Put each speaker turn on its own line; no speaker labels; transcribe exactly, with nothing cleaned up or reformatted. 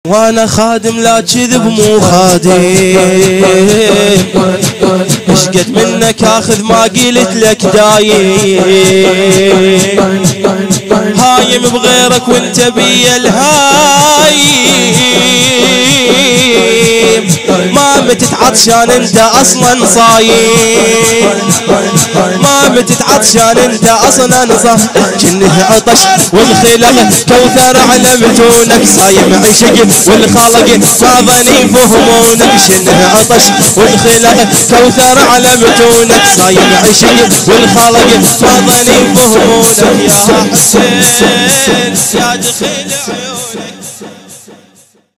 وانا خادم لا كذب مو خادم، ايش قد منك اخذ ما قلت لك دايم، هايم بغيرك وانت بي الهايم، ما متت عطشان انت اصلا صايم، ما متت عطشان انت اصلا صايم، كنه عطش والخلق كوثر على متونك، صايم عشق والخلق ما ظني فهمونك، شنه عطش والخلق كوثر على متونك، صايم عشق والخلق ما ظني فهمونك، يا حسين يا دخيل